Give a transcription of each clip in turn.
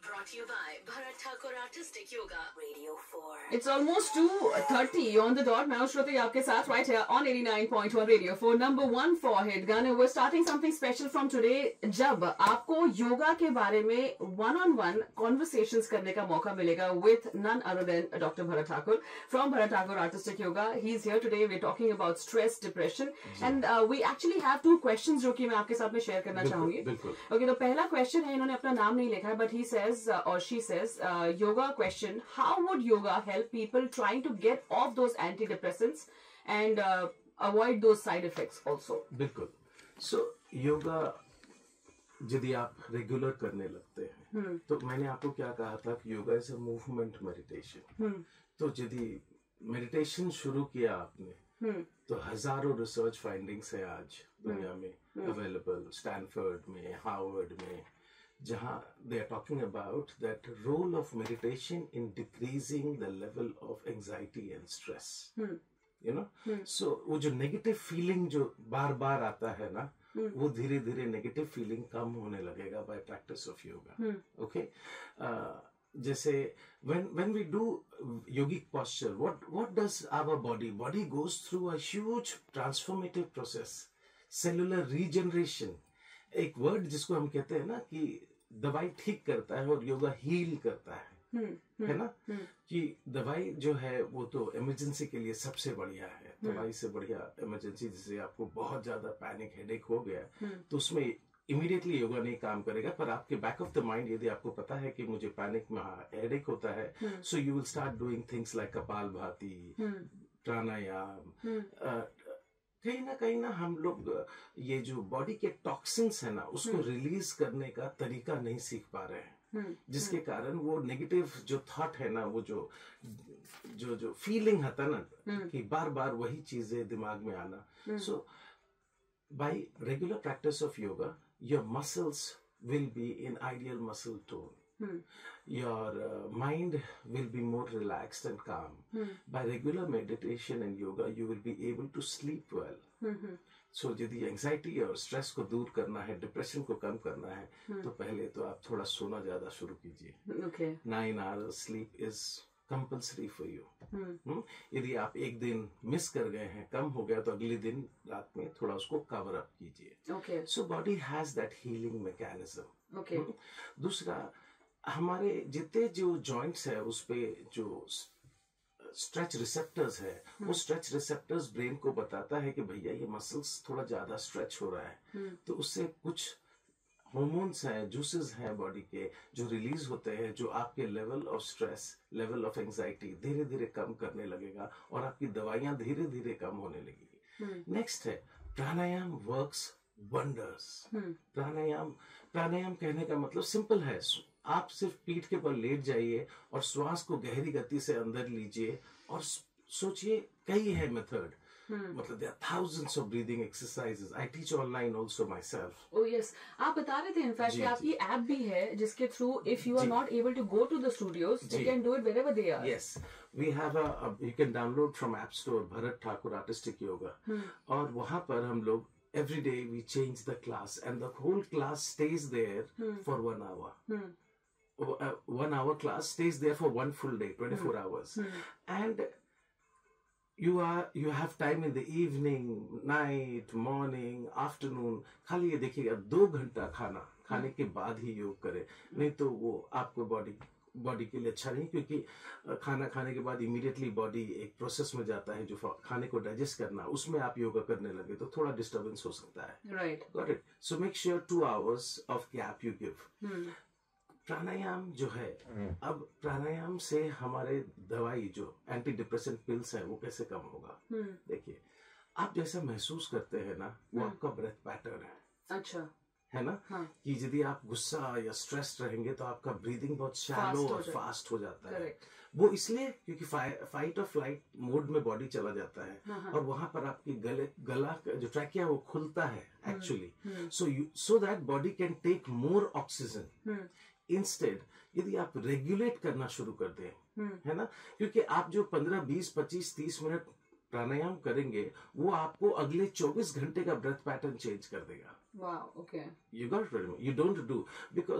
Brought to you by Bharat Thakur Artistic Yoga, Radio 4. It's almost 2:30 on the dot. मैं हूं श्रुति आपके साथ right here on 89.1 Radio 4, number 1 for hit गाने. We're starting something special from today. जब आपको योगा के बारे में one-on-one conversations करने का मौका मिलेगा with none other than Dr. Bharat Thakur from Bharat Thakur Artistic Yoga. He's here today. We're talking about stress, depression, and we actually have 2 questions जो कि मैं आपके साथ में share करना चाहूंगी. Okay, तो पहला question है, इन्होंने अपना नाम नहीं लिखा है, but he says or she says, yoga question, how would yoga help people trying to get off those antidepressants and avoid those side effects also? बिल्कुल. So yoga यदि आप रेगुलर करने लगते हैं तो मैंने आपको क्या कहा था कि yoga is a movement meditation. तो यदि मेडिटेशन शुरू किया आपने तो हजारों रिसर्च फाइंडिंग्स है आज दुनिया में अवेलेबल, स्टैनफोर्ड में, हार्वर्ड में, जहां they are talking about that role of meditation in decreasing the level of anxiety and stress. You know, so वो जो negative feeling जो बार बार आता है ना, वो धीरे धीरे negative feeling कम होने लगेगा by practice of yoga. Okay, जैसे when we do yogic posture, what does our body goes through a huge transformative process, cellular regeneration. एक वर्ड जिसको हम कहते हैं ना कि दवाई ठीक करता है और योगा हील करता है ना, कि दवाई जो है वो तो इमरजेंसी के लिए सबसे बढ़िया है. दवाई से बढ़िया इमरजेंसी, जैसे आपको बहुत ज्यादा पैनिक हेडेक हो गया तो उसमें इमीडिएटली योगा नहीं काम करेगा, पर आपके बैक ऑफ द माइंड यदि आपको पता है कि मुझे पैनिक में हेडेक होता है, so you will start doing things like kapalbhati, pranayama. कहीं ना हम लोग ये जो बॉडी के टॉक्सिन्स है ना उसको रिलीज करने का तरीका नहीं सीख पा रहे हैं, जिसके कारण वो नेगेटिव जो थॉट है ना, वो जो फीलिंग आता ना कि बार बार वही चीजें दिमाग में आना. So by regular practice of yoga your muscles will be in ideal muscle tone. Your mind will be more relaxed and calm. By regular meditation and yoga, you will be able to sleep well. So, यदि anxiety और stress को दूर करना है, depression को कम करना है, तो पहले तो आप थोड़ा सोना ज्यादा शुरू कीजिए. 9 hours sleep is compulsory for you. यदि आप एक दिन मिस कर गए हैं, कम हो गया, तो अगले दिन रात में थोड़ा उसको कवर अप कीजिए. So body has that healing mechanism. दूसरा, हमारे जितने जो जॉइंट्स है उस पे जो स्ट्रेच रिसेप्टर्स है, वो स्ट्रेच रिसेप्टर्स ब्रेन को बताता है कि भैया ये मसल्स थोड़ा ज्यादा स्ट्रेच हो रहा है, तो उससे कुछ हार्मोन्स हैं, जूसेस हैं बॉडी के जो रिलीज होते हैं, जो आपके level of stress, level of anxiety धीरे धीरे कम करने लगेगा और आपकी दवाइयां धीरे धीरे कम होने लगेगी. नेक्स्ट है प्राणायाम वर्क्स वंडर्स. प्राणायाम कहने का मतलब सिंपल है, आप सिर्फ पीठ के पर लेट जाइए और श्वास को गहरी गति से अंदर लीजिए और सोचिए. कई है मेथड, मतलब there are thousands of breathing exercises. I teach online also myself. Oh yes, आप बता रहे थे इनफैक्ट कि आपकी ऐप भी है जिसके through if you are not able to go to the studios, you can do it wherever they are. Yes, we have you can download from App Store Bharat Thakur Artistic Yoga. और वहाँ पर हम लोग every day we change the class and the whole class stays there for 1 hour. 1 hour class stays there for 1 full day, 24 hours. And you have time in the evening, night, morning, afternoon. खाली ये देखिएगा 2 घंटा खाने के बाद ही योग करें, नहीं तो वो आपको बॉडी के लिए अच्छा नहीं, क्योंकि खाना खाने के बाद इमीडिएटली बॉडी एक प्रोसेस में जाता है जो खाने को डाइजेस्ट करना, उसमें आप योगा करने लगे तो थोड़ा डिस्टर्बेंस हो सकता है. Right, got it. So make sure 2 hours of gap you give. Pranayama जो है, अब प्राणायाम से हमारे दवाई जो एंटी डिप्रेसेंट पिल्स है वो कैसे कम होगा. देखिए, आप जैसा महसूस करते हैं ना, वो आपका ब्रेथ पैटर्न है. अच्छा है ना, कि यदि आप गुस्सा या स्ट्रेस रहेंगे तो आपका ब्रीदिंग बहुत शैलो और फास्ट हो जाता है. वो इसलिए क्योंकि फाइट और फ्लाइट मोड में बॉडी चला जाता है और वहां पर आपकी गला जो ट्रैकिया वो खुलता है actually, so that body can take more oxygen. Instead यदि आप रेगुलेट करना शुरू कर दें, है ना, क्योंकि आप जो 15, 20, 25, 30 मिनट प्राणायाम करेंगे वो आपको अगले 24 घंटे का ब्रेथ पैटर्न चेंज कर देगा. Wow, okay. You got it. You don't do, because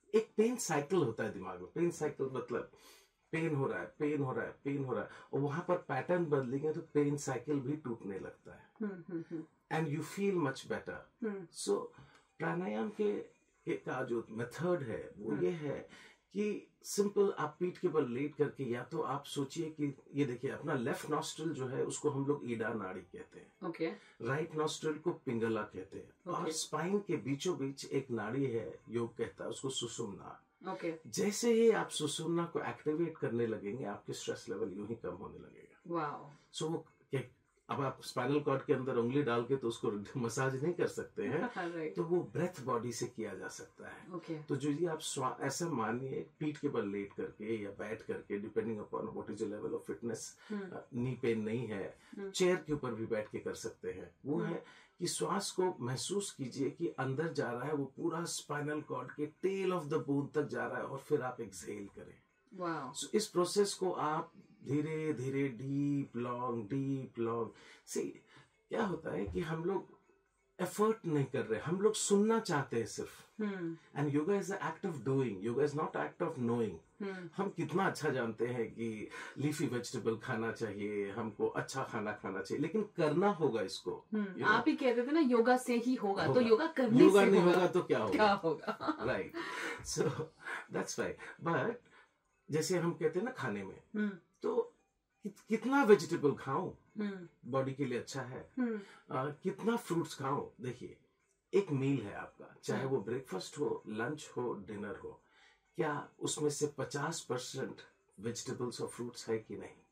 एक पेन साइकिल होता है दिमाग में। पेन साइकिल मतलब पेन हो रहा है, पेन हो रहा है, पेन हो रहा है, और वहां पर पैटर्न बदलेंगे तो पेन साइकिल भी टूटने लगता है and you feel much better. So pranayama के का जो मेथड है वो ये है कि सिंपल आप पीठ के बल लेट करके, या तो आप सोचिए कि ये देखिए अपना लेफ्ट नॉस्ट्रल जो है उसको हम लोग ईडा नाड़ी कहते हैं, ओके, राइट नॉस्ट्रल को पिंगला कहते हैं, और स्पाइन के बीचों बीच एक नाड़ी है, योग कहता है उसको सुषुम्ना। ओके, जैसे ही आप सुषुम्ना को एक्टिवेट करने लगेंगे आपके स्ट्रेस लेवल यूं ही कम होने लगेगा। वाओ, सो वो अब आप स्पाइनल कॉर्ड के अंदर उंगली डाल के तो उसको मसाज नहीं कर सकते हैं, right. तो वो ब्रेथ बॉडी से किया जा सकता है। Okay. तो जो ये आप ऐसा मानिए पीठ के बल लेट करके या बैठ करके, depending upon what is your level of fitness, knee pain नहीं है, चेयर के ऊपर भी बैठ के कर सकते हैं। वो है कि श्वास को महसूस कीजिए कि अंदर जा रहा है, वो पूरा स्पाइनल कॉर्ड के टेल ऑफ द बोन तक जा रहा है, और फिर आप एक्सहेल करें। wow. So, इस प्रोसेस को आप धीरे धीरे डीप लॉन्ग सी, क्या होता है कि हम लोग एफर्ट नहीं कर रहे, हम लोग सुनना चाहते हैं सिर्फ। And yoga is the act of doing, yoga is not act of knowing. हम कितना अच्छा जानते हैं कि लीफी वेजिटेबल खाना चाहिए, हमको अच्छा खाना खाना चाहिए, लेकिन करना होगा इसको। आप ही कहते थे ना योगा से ही होगा, तो योगा करने योगा से नहीं होगा तो क्या होगा? Right, so that's right. But जैसे हम कहते हैं ना खाने में, तो कितना वेजिटेबल खाऊं बॉडी के लिए अच्छा है, कितना फ्रूट्स खाऊं। देखिए एक मील है आपका, चाहे वो ब्रेकफास्ट हो, लंच हो, डिनर हो, क्या उसमें से 50% वेजिटेबल्स और फ्रूट्स है कि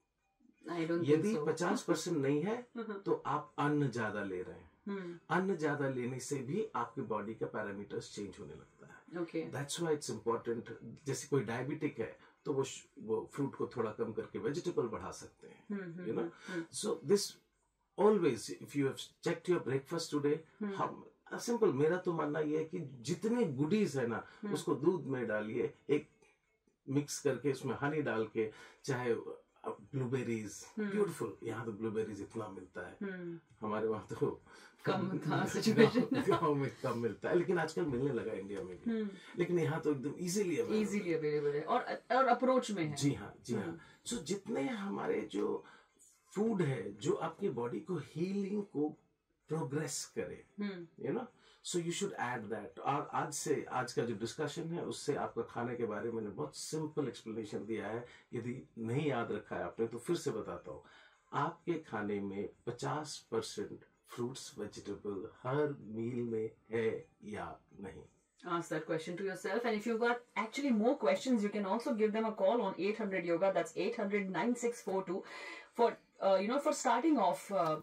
नहीं? यदि 50% नहीं है तो आप अन्न ज्यादा ले रहे हैं। अन्न ज्यादा लेने से भी आपके बॉडी का पैरामीटर्स चेंज होने लगता है। That's why it's important. जैसे कोई डायबिटिक है तो वो फ्रूट को थोड़ा कम करके वेजिटेबल बढ़ा सकते हैं, you know. So this always if you have checked your breakfast today, हम सिंपल, मेरा तो मानना ये है कि जितने गुडीज है ना उसको दूध में डालिए, एक मिक्स करके उसमें हनी डाल के, चाहे ब्लूबेरीज, ब्यूटीफुल, यहाँ तो ब्लूबेरीज इतना मिलता है, हमारे वहां तो कम था सिचुएशन, गाँव में कम मिलता है, लेकिन आजकल मिलने लगा इंडिया में भी, लेकिन यहाँ तो एकदम इजीली अवेलेबल है, और अप्रोच में है। जी हाँ, जी हाँ। सो जितने हमारे जो फूड है जो आपकी बॉडी को हीलिंग को प्रोग्रेस करे, you know, so you should add that. और आज का जो डिस्कशन है उससे आपका खाने के बारे में मैंने बहुत सिंपल एक्सप्लेनेशन दिया है। यदि नहीं याद रखा है आपने तो फिर से बताता हूँ, आपके खाने में 50% फ्रूट्स वेजिटेबल हर मील में है या नहीं? Ask that question to yourself, and if you've got actually more questions, you can also give them a call on 800 yoga. That's 800-9642 for for starting off.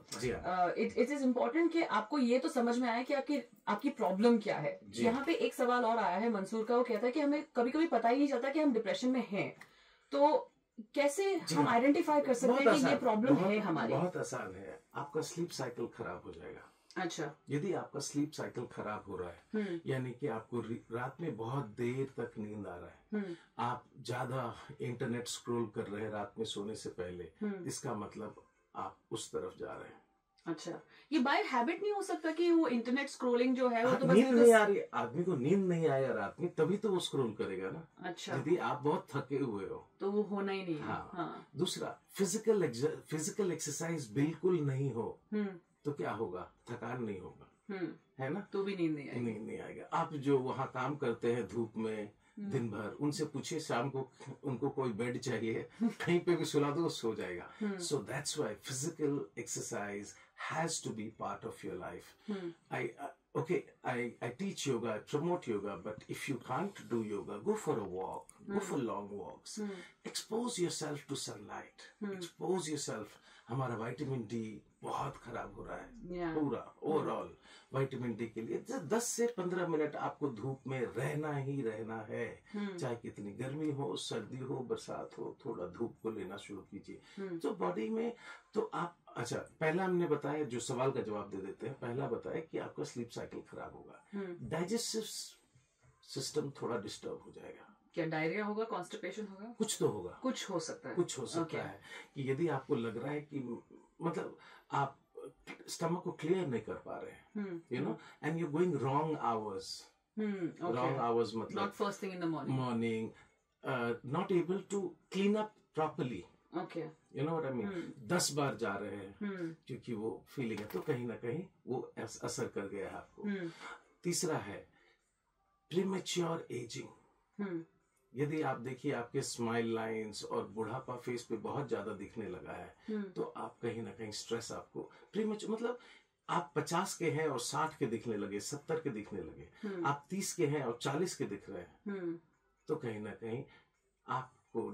It is important कि आपको ये तो समझ में आया कि आपकी प्रॉब्लम क्या है। यहाँ पे एक सवाल और आया है मंसूर का, वो कहता है कि हमें कभी कभी पता ही नहीं चलता कि हम डिप्रेशन में हैं, तो कैसे हम आइडेंटिफाई कर सकते हैं कि ये प्रॉब्लम है हमारी? बहुत आसान है, आपका स्लीप साइकिल खराब हो जाएगा। अच्छा, यदि आपका स्लीप साइकिल खराब हो रहा है, यानी कि आपको रात में बहुत देर तक नींद आ रहा है, आप ज्यादा इंटरनेट स्क्रॉल कर रहे हैं रात में सोने से पहले, इसका मतलब आप उस तरफ जा रहे हैं। अच्छा, ये बाय हैबिट नहीं हो सकता कि वो इंटरनेट स्क्रोलिंग जो है वो तो नींद नहीं आ रही, आदमी को नींद नहीं आया रात में तभी तो वो स्क्रॉल करेगा ना। अच्छा, यदि आप बहुत थके हुए हो तो वो होना ही नहीं है। हाँ। दूसरा, फिजिकल एक्सरसाइज बिल्कुल नहीं हो तो क्या होगा? थकान नहीं होगा, है ना, तो भी नींद नहीं आएगा। आप जो वहाँ काम करते हैं धूप में दिन भर, उनसे पूछिए शाम को उनको कोई बेड चाहिए, कहीं पे भी सुला दो, सो जाएगा। So that's why physical exercise has to be part of your life. I teach yoga, I promote yoga, but if you can't do yoga, go for a walk, go for long walks, expose yourself to sunlight, expose yourself। हमारा vitamin D बहुत खराब हो रहा है, पूरा overall vitamin D के लिए 10 से 15 मिनट आपको धूप में रहना ही रहना है, चाहे कितनी गर्मी हो, सर्दी हो, बरसात हो, थोड़ा धूप को लेना शुरू कीजिए तो बॉडी में। तो आप, अच्छा, पहला हमने बताया, जो सवाल का जवाब दे देते हैं, पहला बताया कि आपका स्लीप साइकिल खराब होगा, डाइजेस्टिव सिस्टम थोड़ा डिस्टर्ब हो जाएगा। क्या डायरिया होगा, कॉन्स्टिपेशन होगा? कुछ तो होगा, कुछ हो सकता है, कुछ हो सकता है कि यदि आपको लग रहा है कि मतलब आप स्टमक को क्लियर नहीं कर पा रहे हैं, you know, and you going wrong hours, Okay. Wrong hours मतलब Not first thing in the morning. morning, not able to clean up properly. Okay. You know what I mean? 10 बार जा रहे हैं क्योंकि वो फीलिंग है, तो कहीं ना कहीं वो असर कर गया है आपको। तीसरा है प्रीमेच्योर एजिंग। यदि आप देखिए आपके स्माइल लाइंस और बुढ़ापा फेस पे बहुत ज्यादा दिखने लगा है, तो आप कहीं ना कहीं स्ट्रेस आपको प्रीमेच्योर मतलब आप 50 के हैं और 60 के दिखने लगे, 70 के दिखने लगे, आप 30 के हैं और 40 के दिख रहे हैं, तो कहीं ना कहीं आपको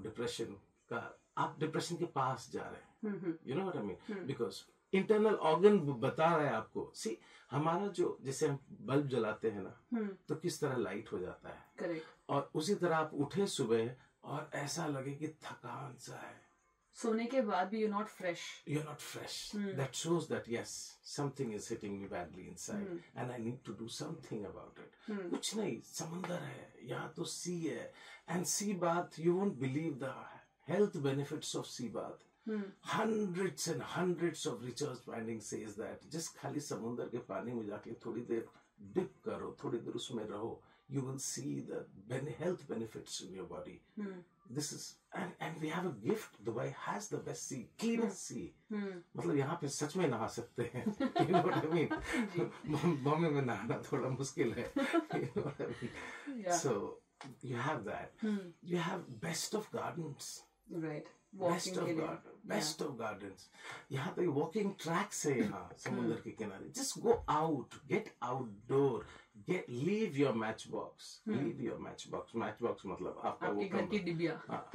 आप डिप्रेशन के पास जा रहे हैं। You know what I mean? Because internal organ बता रहा है आपको। सी हमारा जो जैसे हम बल्ब जलाते हैं ना, तो किस तरह लाइट हो जाता है। करेक्ट। और उसी तरह आप उठे सुबह और ऐसा लगे कि थकान सा है, सोने के बाद भी you're not fresh. You're not fresh. That shows that yes, something is hitting me badly inside, and I need to do something about it. कुछ नहीं, समंदर है, यहाँ तो sea है, and sea bath, you won't believe the health benefits of sea bath. Hundreds and hundreds of research findings says that just खाली समुंदर के पानी में जाके थोड़ी देर dip करो, थोड़ी देर उसमें रहो, you will see the health benefits in your body. This is and we have a gift. Dubai has the best sea, cleanest sea. मतलब यहाँ पे सच में नहा सकते हैं. You know what I mean? Bombay में नहाना थोड़ा मुश्किल है. You know what I mean? Yeah. So you have that. You have best of gardens. Right. Best of gardens. यहाँ पे walking tracks है यहाँ समुद्र के किनारे. Just go out, get outdoor, leave your matchbox. Leave your matchbox. Matchbox मतलब आपका वो घर की डिबिया.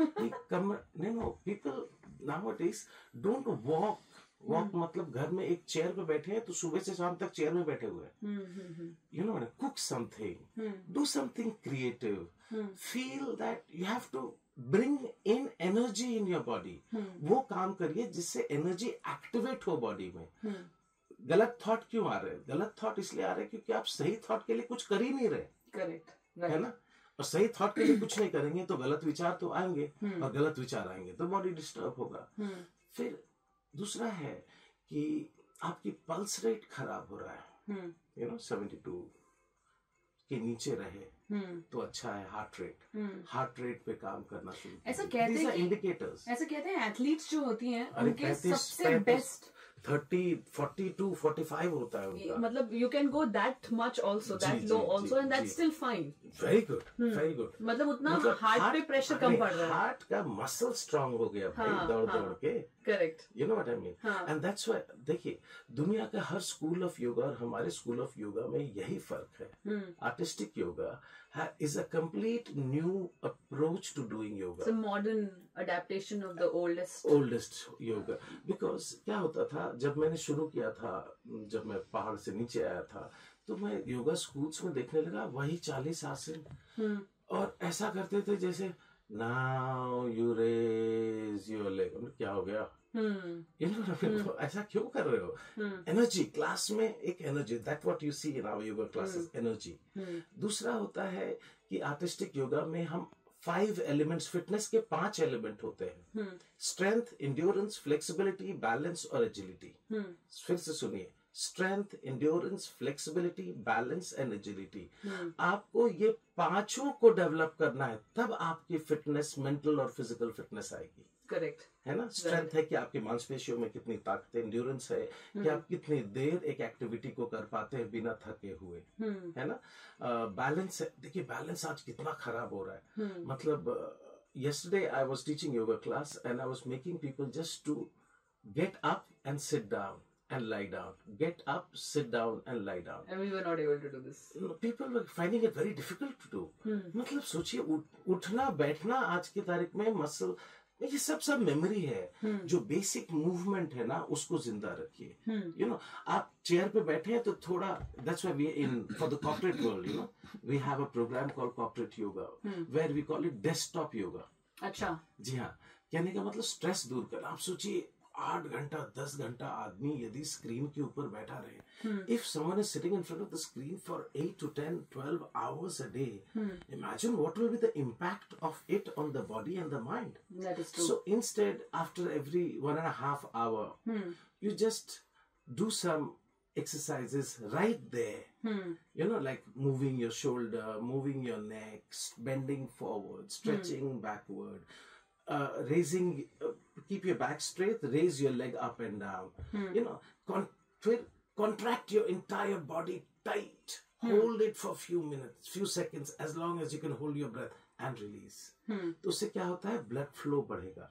No, people nowadays don't walk. मतलब घर में एक चेयर पे बैठे हैं तो सुबह से शाम तक चेयर में बैठे हुए हैं. You know, cook something, do something creative. Feel that you have to bring in energy in your body. वो काम करिए जिससे एनर्जी एक्टिवेट हो बॉडी में. गलत थॉट क्यों आ रहे हैं? गलत थॉट इसलिए आ रहे हैं क्योंकि आप सही थॉट के लिए कुछ कर ही नहीं रहे. करेक्ट. है ना? और सही थॉट के लिए कुछ नहीं करेंगे तो गलत विचार तो आएंगे, और गलत विचार आएंगे तो बॉडी डिस्टर्ब होगा. फिर दूसरा है कि आपकी पल्स रेट खराब हो रहा है. यू नो 72 के नीचे रहे तो अच्छा है. हार्ट रेट पे काम करना शुरू. ऐसा कहते हैं इंडिकेटर्स. ऐसा कहते हैं एथलीट्स जो होती हैं उनके 35, सबसे बेस्ट 30, 42, 45 होता है उनका. मतलब you can go that much also, that low also, and that's still fine. Very good, very good. मतलब उतना हार्ट पे प्रेशर कम पड़ रहा है. हार्ट का मसल स्ट्रांग हो गया भाई, दौड़ के. Correct. You know what I mean? And that's why देखिए दुनिया का हर स्कूल ऑफ योगा और हमारे स्कूल ऑफ योगा में यही फर्क है. Artistic yoga is a complete new approach to doing yoga. It's a modern adaptation of the oldest yoga. Because क्या होता था जब मैंने शुरू किया था, जब मैं पहाड़ से नीचे आया था, तो मैं योगा स्कूल्स में देखने लगा वही 40 आसन, और ऐसा करते थे जैसे now you raise your leg. क्या हो गया? ऐसा क्यों कर रहे हो? एनर्जी क्लास में एक energy, that what you see in our yoga classes, energy. दूसरा होता है कि आर्टिस्टिक योगा में हम 5 एलिमेंट्स, फिटनेस के 5 एलिमेंट होते हैं. स्ट्रेंथ, इंड्योरेंस, फ्लेक्सिबिलिटी, बैलेंस और एजिलिटी. फिर से सुनिए, strength, endurance, flexibility, balance and agility. आपको ये पांचों को डेवलप करना है, तब आपकी फिटनेस, मेंटल और फिजिकल फिटनेस आएगी. करेक्ट है ना? स्ट्रेंथ है कि आपकी मांसपेशियों में कितनी ताकत है. इंड्योरेंस है कि आप कितनी देर एक एक्टिविटी को कर पाते हैं बिना थके हुए. है ना? बैलेंस है. देखिए बैलेंस आज कितना खराब हो रहा है. मतलब yesterday I was teaching yoga class and I was making people just to get up and sit down and lie down, get up, sit down and lie down. And we were not able to do this. People were finding it very difficult to do. मतलब सोचिए उठना बैठना आज की तारीख में muscle, ये सब मेमोरी है. जो बेसिक मूवमेंट है ना उसको जिंदा रखिए. यू नो आप चेयर पे बैठे हैं तो थोड़ा, that's why we in for the corporate world, you know we have a program called corporate yoga where we call it desktop yoga. अच्छा. जी हाँ, कहने का मतलब स्ट्रेस दूर करना. आप सोचिए 8 घंटा 10 घंटा आदमी यदि स्क्रीन के ऊपर बैठा रहे, if someone is sitting in front of the screen for 8 to 10, 12 hours a day, imagine what will be the impact of it on the body and the mind. That is true. So instead, after every 1.5 hour, you just do some exercises right there. You know, like moving your shoulder, moving your neck, bending forward, stretching backward, raising, keep your back straight, raise your leg up and down. You know, contract your entire body tight. Hold it for a few minutes, few seconds, as long as you can hold your breath and release. तो उससे क्या होता है, blood flow बढ़ेगा.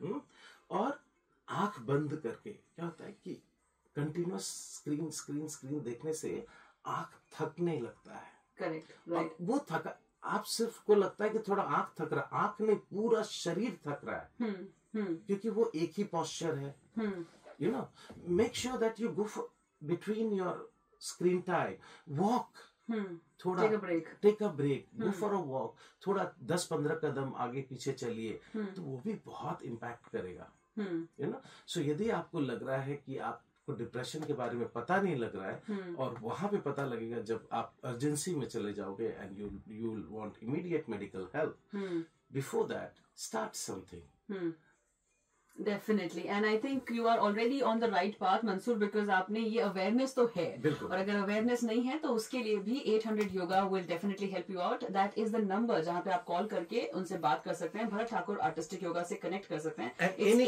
और आंख बंद करके क्या होता है कि कंटिन्यूअस स्क्रीन देखने से आंख थकने लगता है. Correct, right. वो थका, आप सिर्फ को लगता है कि थोड़ा आंख थक रहा है, आंख नहीं, पूरा शरीर थक रहा है. क्योंकि वो एक ही पोस्चर है. You know, make sure that you go between your screen time, walk, थोड़ा take a break, go for a walk, थोड़ा 10-15 कदम आगे पीछे चलिए, तो वो भी बहुत इम्पैक्ट करेगा. यू नो, सो यदि आपको लग रहा है कि आपको डिप्रेशन के बारे में पता नहीं लग रहा है, और वहां पे पता लगेगा जब आप अर्जेंसी में चले जाओगे and you will want immediate medical help. Before that start something. Definitely, and I think you are already on the right path Mansoor, because आपने ये अवेयरनेस तो है, और अगर अवेयरनेस नहीं है तो उसके लिए भी 800 yoga will definitely help you out. That is the number जहां पे आप कॉल करके उनसे बात कर सकते हैं, भरत ठाकुर आर्टिस्टिक योगा से कनेक्ट कर सकते हैं.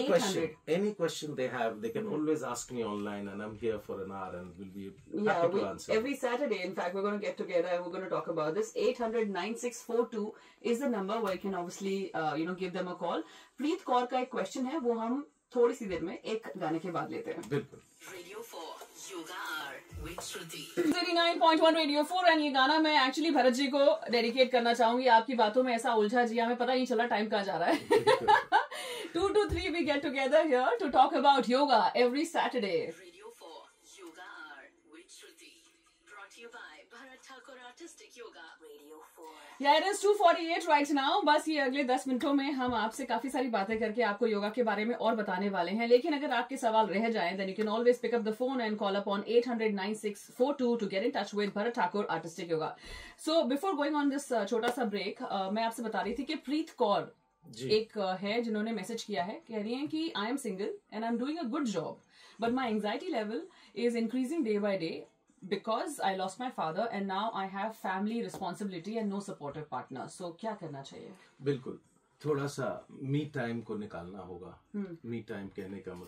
Any question they have, they can always ask me online, and I'm here for an hour and will be happy to answer. Every Saturday, in fact, we're going to get together and we're going to talk about this. 800-9642 is the number where you can obviously, give them a call. प्रीत कौर का एक question है, वो हम थोड़ी सी देर में एक गाने के बाद लेते हैं. बिल्कुल. Radio 4 Yoga Hour with Shruti. 89.1 Radio 4, and ये गाना मैं एक्चुअली भरत जी को डेडिकेट करना चाहूंगी. आपकी बातों में ऐसा उलझा जी, हमें पता नहीं चला टाइम कहाँ जा रहा है. 2 to 3 we get together here to talk about yoga every Saturday. Radio 4 Yoga Hour with Shruti. Brought to you by Bharat Thakur Artistic Yoga. Radio 4. Yeah, it is 2:48 right now. बस ये अगले 10 मिनटों में हम आपसे काफी सारी बातें करके आपको योगा के बारे में और बताने वाले हैं. लेकिन अगर आपके सवाल रह जाएं, then you can always pick up the phone and call up on 800-9642 to get in touch with Bharat Thakur Artistic Yoga. So before going on this छोटा सा break, मैं आपसे बता रही थी कि प्रीत कौर एक है जिन्होंने मैसेज किया है, कह रही हैं कि I am single and I am doing a good job, but my anxiety level is increasing day by day because I lost my father and now I have family responsibility and no supportive partner. So क्या करना चाहिए? बिल्कुल, थोड़ा सा me time को निकालना होगा. Me time कहने का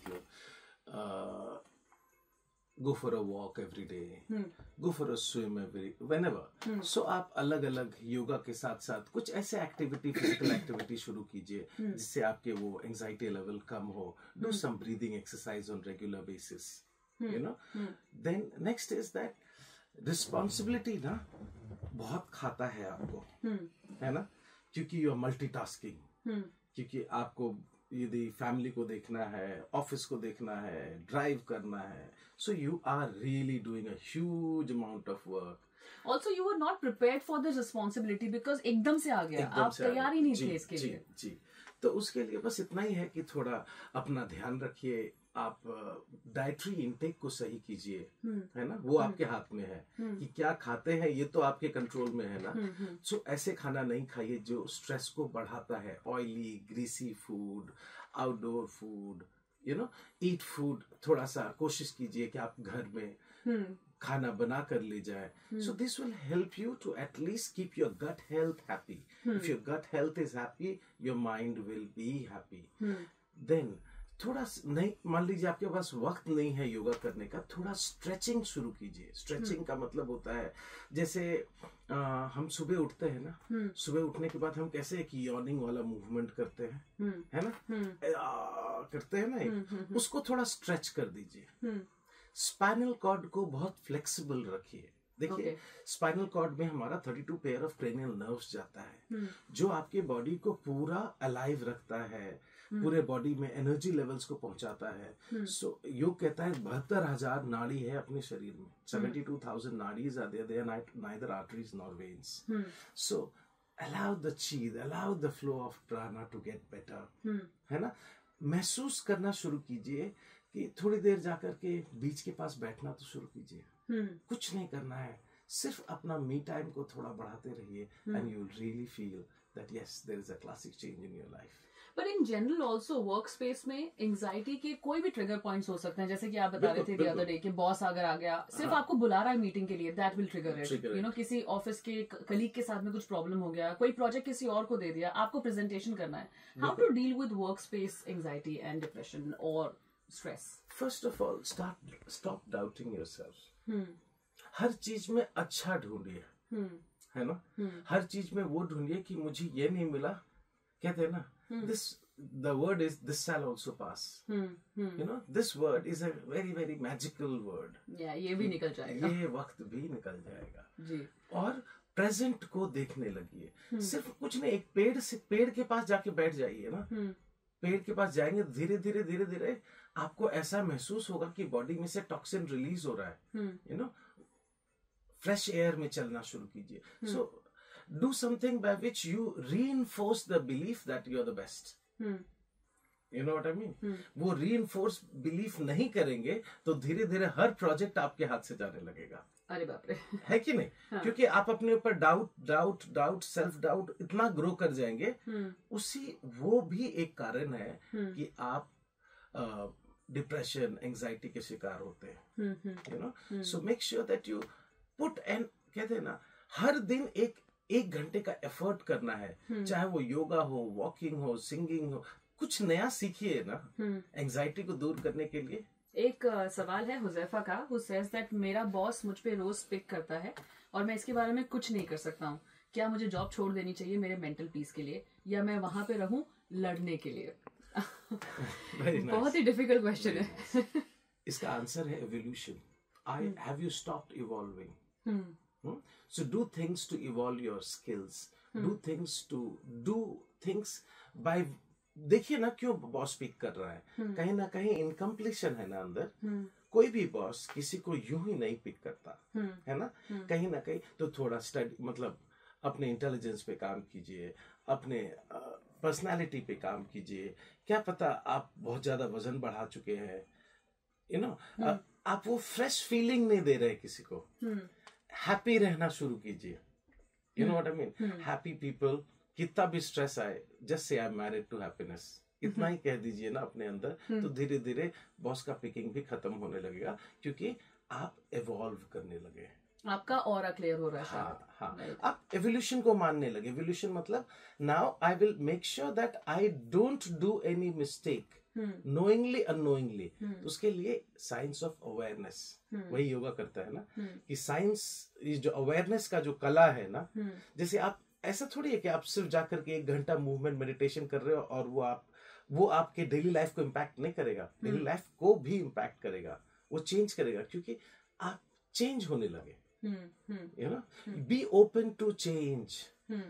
मतलब go for a walk every day, go for a swim whenever. So आप अलग अलग योगा के साथ साथ कुछ ऐसे एक्टिविटी, फिजिकल एक्टिविटी शुरू कीजिए जिससे आपके वो एंजाइटी लेवल कम हो. Do some breathing exercise on regular basis. You know, then next is that responsibility ना बहुत खाता है आपको, है ना, क्योंकि यू आर मल्टीटास्किंग. क्योंकि आपको यदि फैमिली को देखना है, ऑफिस को देखना है, ड्राइव करना है, so you are really doing a huge amount of work. Also, you were not prepared for this responsibility because एकदम से आ गया, आप तैयार ही नहीं थे इसके लिए. जी, तो उसके लिए बस इतना ही है कि थोड़ा अपना ध्यान रखिए, आप डाइटरी इनटेक को सही कीजिए, है ना, वो आपके हाथ में है कि क्या खाते हैं, ये तो आपके कंट्रोल में है ना. सो ऐसे खाना नहीं खाइए जो स्ट्रेस को बढ़ाता है, oily greasy food, outdoor food, you know, eat food. थोड़ा सा कोशिश कीजिए कि आप घर में खाना बना कर ले जाए. So this will help you to at least keep your gut health happy. If your gut health is happy, your mind will be happy. Then थोड़ा नहीं, मान लीजिए आपके पास वक्त नहीं है योगा करने का, थोड़ा स्ट्रेचिंग शुरू कीजिए. स्ट्रेचिंग का मतलब होता है जैसे हम सुबह उठते हैं ना, सुबह उठने के बाद हम कैसे एक यॉर्निंग वाला मूवमेंट करते हैं, है ना, करते हैं ना, उसको थोड़ा स्ट्रेच कर दीजिए. स्पाइनल कॉर्ड को बहुत फ्लेक्सिबल रखिए. देखिए, स्पाइनल कॉर्ड में हमारा 32 पेयर ऑफ क्रेनियल नर्व्स जाता है, जो आपके बॉडी को पूरा अलाइव रखता है, पूरे बॉडी में एनर्जी लेवल्स को पहुंचाता है. सो योग कहता है 72,000 नाड़ी है अपने शरीर में. 72,000 nadis are there, they are neither arteries nor veins. So allow the chi, allow the flow of prana to get better. है ना, महसूस करना शुरू कीजिए कि थोड़ी देर जाकर के बीच के पास बैठना तो शुरू कीजिए. कुछ नहीं करना है, सिर्फ अपना मी टाइम को थोड़ा बढ़ाते रहिए, and you will really feel that yes, there is a classic change in your life. पर in general also work space में एंग्जाइटी के कोई भी ट्रिगर पॉइंट्स हो सकते हैं, जैसे कि आप बता रहे थे द अदर डे कि बॉस अगर आ गया, सिर्फ आपको बुला रहा है मीटिंग के लिए, that will trigger it. You know, किसी ऑफिस के कलीग के साथ में कुछ प्रॉब्लम हो गया, कोई प्रोजेक्ट किसी और को दे दिया, आपको प्रेजेंटेशन करना है। How to deal with work space anxiety and depression और stress? First of all stop doubting yourself. हर चीज में अच्छा ढूंढिए, है ना। हर चीज में वो ढूंढिए कि मुझे ये नहीं मिला, कहते हैं ना, this the word is this shall also pass. You know, this word is a very very magical word. Yeah, ये भी निकल जाएगा, ये वक्त भी निकल जाएगा जी। और प्रेजेंट को देखने लगिए। सिर्फ कुछ नहीं, एक पेड़ के पास जाके बैठ जाइए ना, पेड़ के पास जाएंगे, धीरे धीरे आपको ऐसा महसूस होगा कि बॉडी में से टॉक्सिन रिलीज हो रहा है। यू नो, फ्रेश एयर में चलना शुरू कीजिए। So do something by which you reinforce the belief that you are the best. You know what I mean. वो रीइंफोर्स बिलीफ नहीं करेंगे तो धीरे धीरे हर प्रोजेक्ट आपके हाथ से जाने लगेगा। अरे बाप रे, है कि नहीं? हाँ। क्योंकि आप अपने ऊपर डाउट सेल्फ डाउट इतना ग्रो कर जाएंगे, वो भी एक कारण है कि आप डिप्रेशन एंजाइटी के शिकार होते हैं। You know, so make sure that you put end, कहते हैं ना, हर दिन एक घंटे का एफर्ट करना है, चाहे वो योगा हो, वॉकिंग हो, सिंगिंग हो, कुछ नया सीखिए ना एंजाइटी को दूर करने के लिए। एक सवाल है हुजैफा का, who says that मेरा बॉस मुझ पे रोज पिक करता है और मैं इसके बारे में कुछ नहीं कर सकता हूँ, क्या मुझे जॉब छोड़ देनी चाहिए मेरे मेंटल पीस के लिए, या मैं वहां पे रहूं लड़ने के लिए? बहुत ही डिफिकल्ट क्वेश्चन है। इसका आंसर है evolution. Have you stopped evolving? So do things to evolve your skills. Do things by, देखिए ना, क्यों बॉस पिक कर रहा है? कहीं ना कहीं इनकम्प्लीशन है ना अंदर। कोई भी बॉस किसी को यूं ही नहीं पिक करता, है ना। कहीं ना कहीं तो थोड़ा स्टडी, मतलब अपने इंटेलिजेंस पे काम कीजिए, अपने पर्सनालिटी पे काम कीजिए। क्या पता आप बहुत ज्यादा वजन बढ़ा चुके हैं, यू नो, आप वो फ्रेश फीलिंग नहीं दे रहे किसी को। हैप्पी रहना शुरू कीजिए। You know what I mean. Happy people, कितना भी स्ट्रेस आए, just say I am married to happiness, इतना ही कह दीजिए ना अपने अंदर, तो धीरे धीरे बॉस का पिकिंग भी खत्म होने लगेगा, क्योंकि आप इवॉल्व करने लगे, आपका ऑरा क्लियर हो रहा है। हाँ, आप एवोल्यूशन को मानने लगे। एवोल्यूशन मतलब now I will make sure that I don't do any mistake knowingly unknowingly. तो उसके लिए साइंस ऑफ अवेयरनेस, वही योगा करता है ना, कि साइंस, जो अवेयरनेस का जो कला है ना, जैसे आप, ऐसा थोड़ी है कि आप सिर्फ जाकर के 1 घंटा मूवमेंट मेडिटेशन कर रहे हो और वो आपके डेली लाइफ को इम्पैक्ट नहीं करेगा, डेली लाइफ को भी इम्पैक्ट करेगा, वो चेंज करेगा, क्योंकि आप चेंज होने लगे। You know, be open to change.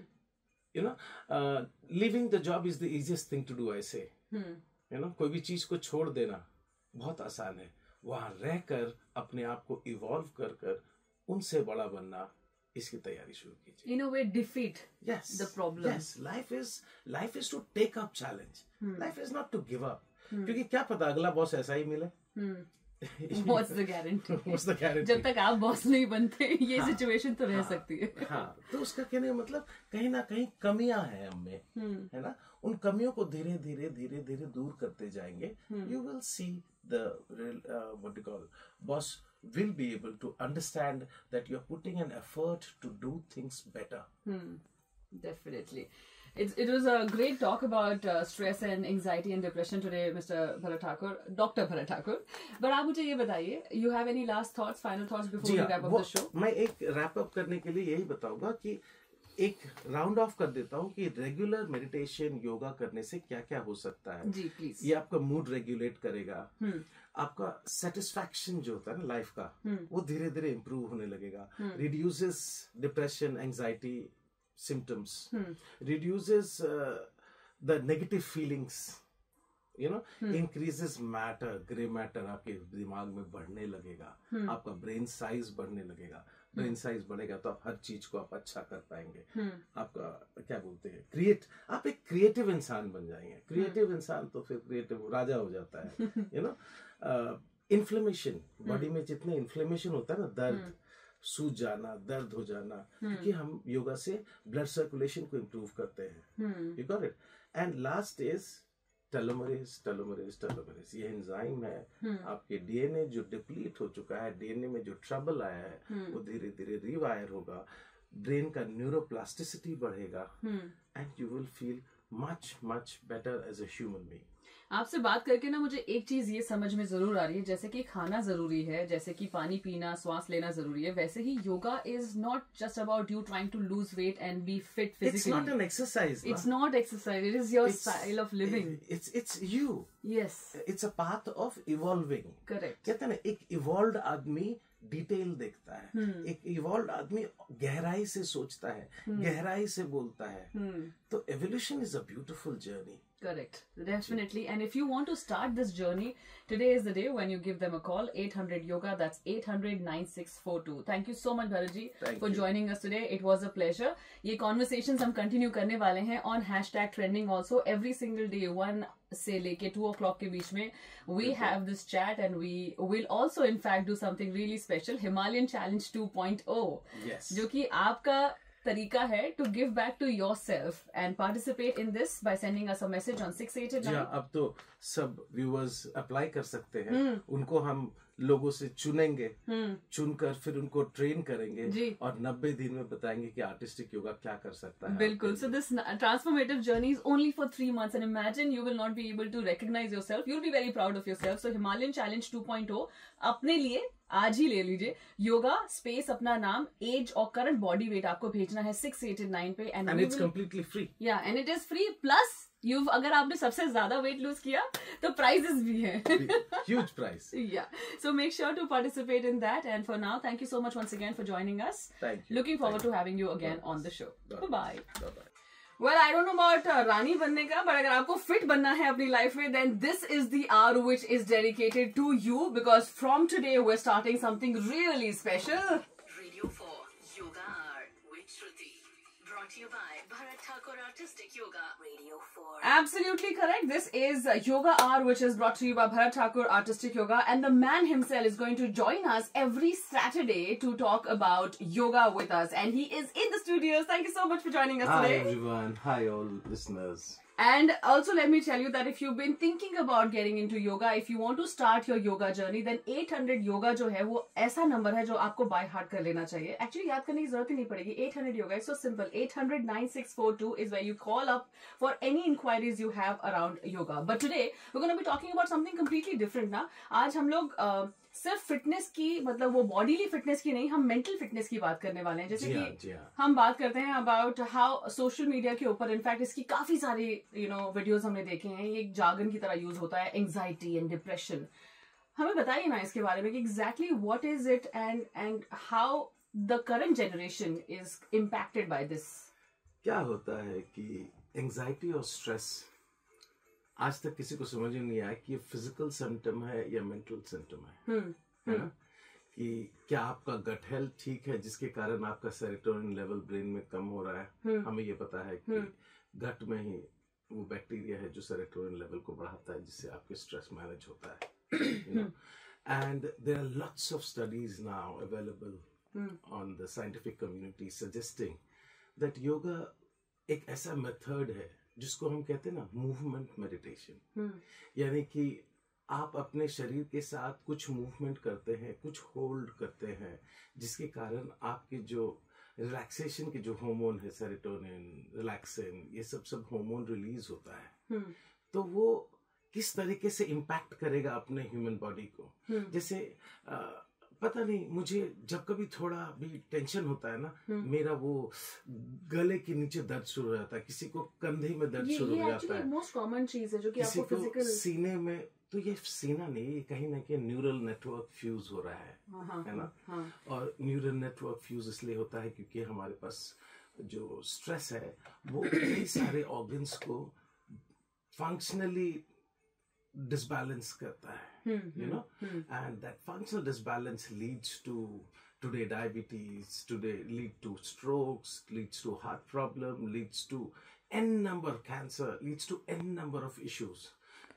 You know, leaving the job is the easiest thing to do, I say. You no, कोई भी चीज को छोड़ देना बहुत आसान है, वहां रहकर अपने आप को इवॉल्व कर उनसे बड़ा बनना, इसकी तैयारी शुरू कीजिए। In a way, defeat the problem. Yes, life is to take up challenge. Life is not to give up. क्योंकि क्या पता अगला बॉस ऐसा ही मिले। What's the guarantee? What's the guarantee? जब तक आप बॉस नहीं बनते, ये सिचुएशन तो रह सकती है। हाँ, तो उसका कहने का मतलब कहीं ना कहीं कमियां हैं हम में, है ना। उन कमियों को धीरे धीरे दूर करते जाएंगे। You will see the what you call boss will be able to understand that you're putting an effort to do things better. Definitely. It was a great talk about stress and anxiety and depression today, Mr. Bharat Thakur, Dr. Bharat Thakur. But आप मुझे ये बताइए, you have any last thoughts, final thoughts before we wrap up the show? मैं एक wrap up करने के लिए यही बताऊंगा कि एक राउंड ऑफ कर देता हूँ कि रेगुलर मेडिटेशन योगा करने से क्या क्या हो सकता है। जी प्लीज। ये आपका मूड रेगुलेट करेगा, आपका सेटिस्फैक्शन जो होता है ना लाइफ का, वो धीरे धीरे इम्प्रूव होने लगेगा, reduces depression anxiety symptoms, reduces the negative feelings, you know, increases matter, gray matter आपके दिमाग में बढ़ने लगेगा, आपका ब्रेन साइज बढ़ने लगेगा, ब्रेन साइज बढ़ेगा तो आप हर चीज को आप अच्छा कर पाएंगे, आपका क्या बोलते हैं आप एक क्रिएटिव इंसान बन जाएंगे। क्रिएटिव इंसान तो फिर क्रिएटिव राजा हो जाता है। यू नो, इन्फ्लेमेशन, बॉडी में जितने इन्फ्लेमेशन होता है ना, दर्द, सूज जाना, दर्द हो जाना, क्योंकि हम योगा से ब्लड सर्कुलेशन को इम्प्रूव करते हैं. You got it. And last is telomerase. ये एंजाइम है. आपके डीएनए जो डिप्लीट हो चुका है, डीएनए में जो ट्रबल आया है, वो धीरे धीरे रिवायर होगा. ब्रेन का न्यूरोप्लास्टिसिटी बढ़ेगा and you will feel much better as a human being. आपसे बात करके ना मुझे एक चीज ये समझ में जरूर आ रही है, जैसे कि खाना जरूरी है, जैसे कि पानी पीना, श्वास लेना जरूरी है, वैसे ही yoga is not just about you trying to lose weight and be fit physically. It's not an exercise. It's not exercise. It is your style of living. It's you. Yes. It's a path of evolving. Correct. कहते हैं ना, एक evolve आदमी detail देखता है. एक evolve आदमी गहराई से सोचता है, गहराई से बोलता है. तो evolution is a beautiful journey. Correct. Definitely. And if you want to start this journey, today is the day when you give them a call. 800 Yoga. That's 800-9642. Thank you so much, Bharatji, for joining us today. It was a pleasure. ये conversations हम continue करने वाले हैं on #trending also every single day 1 से लेके 2 o'clock के बीच में. We have this chat and we will also in fact do something really special. Himalayan Challenge 2.0. Yes. जो कि आपका तरीका है to give back to yourself and participate in this by sending us a message on 689. अब तो सब viewers apply कर सकते हैं. उनको हम लोगों से चुनेंगे, चुनकर फिर उनको ट्रेन करेंगे और 90 दिन में बताएंगे कि आर्टिस्टिक योगा क्या कर सकता है. बिल्कुल. So this transformative journey is only for 3 months and imagine you will not be able to recognize yourself. You'll be very proud of yourself. So Himalayan Challenge 2.0 अपने लिए आज ही ले लीजिए. योगा स्पेस अपना नाम, एज और करंट बॉडी वेट आपको भेजना है 689 पे and it's completely free. Yeah, and it is free plus अगर आपने सबसे ज्यादा वेट लूज किया तो प्राइजेस भी हैं. Huge prize. Yeah. So make sure to participate in that. And for now, thank you so much once again for joining us. Thank you. Looking forward to having you again on the show. Bye-bye. Bye-bye. Well, I don't know about रानी बनने का, but अगर आपको fit बनना है अपनी life में, then this is the hour which is dedicated to you, because from today we're starting something really special. Radio 4 Yoga Hour with Shruti. Brought to you by Bharat Thakur Artistic Yoga. Radio 4. Absolutely correct. This is Yoga Hour, which is brought to you by Bharat Thakur Artistic Yoga, and the man himself is going to join us every Saturday to talk about yoga with us, and he is in the studios. Thank you so much for joining us today. Hi everyone. Hi all listeners. And also let me tell you that if you've been thinking about getting into yoga, if you want to start your yoga journey, then 800 yoga जो है वो ऐसा number है जो आपको by heart कर लेना चाहिए. Actually याद करने की जरूरत ही नहीं पड़ेगी. 800 yoga is so simple. 800-9642 is where you call up for any inquiries you have around yoga. But today we're going to be talking about something completely different ना. आज हम लोग सिर्फ फिटनेस की, मतलब वो बॉडीली फिटनेस की नहीं, हम मेंटल फिटनेस की बात करने वाले हैं. जैसे कि हम बात करते हैं अबाउट हाउ सोशल मीडिया के ऊपर, इनफैक्ट इसकी काफी सारी वीडियोस हमने देखे हैं. ये एक जार्गन की तरह यूज होता है, एंजाइटी एंड डिप्रेशन. हमें बताइए ना इसके बारे में कि exactly what is it and how the current generation is impacted by this. क्या होता है कि एंजाइटी और स्ट्रेस आज तक किसी को समझ ही नहीं आया कि ये फिजिकल सिम्टम है या मेंटल सिम्टम है. है ना, कि क्या आपका गट हेल्थ ठीक है जिसके कारण आपका सेरोटोनिन लेवल ब्रेन में कम हो रहा है. हमें ये पता है कि गट में ही वो बैक्टीरिया है जो सेरोटोनिन लेवल को बढ़ाता है, जिससे आपके स्ट्रेस मैनेज होता है. And there are lots of studies now available on the scientific community suggesting that yoga एक ऐसा मेथड है जिसको हम कहते हैं ना मूवमेंट मेडिटेशन. यानी कि आप अपने शरीर के साथ कुछ मूवमेंट करते हैं, कुछ होल्ड करते हैं, जिसके कारण आपके जो रिलैक्सेशन के जो हार्मोन है, सेरोटोनिन, रिलैक्सिन, ये सब हार्मोन रिलीज होता है. तो वो किस तरीके से इम्पैक्ट करेगा अपने ह्यूमन बॉडी को. जैसे पता नहीं, मुझे जब कभी थोड़ा भी टेंशन होता है ना, मेरा वो गले के नीचे दर्द शुरू हो जाता है, किसी को कंधे में दर्द शुरू हो जाता है, मोस्ट कॉमन चीज है जो कि किसी आपको को फिजिकल सीने में. तो ये सीना नहीं, ये कहीं ना कहीं न्यूरल नेटवर्क फ्यूज हो रहा है ना. और न्यूरल नेटवर्क फ्यूज इसलिए होता है क्योंकि हमारे पास जो स्ट्रेस है वो कई सारे ऑर्गन्स को फंक्शनली disbalance करता है, you know, and that functional disbalance leads to today diabetes, today lead to strokes, leads to heart problem, leads to n number cancer, leads to n number of issues.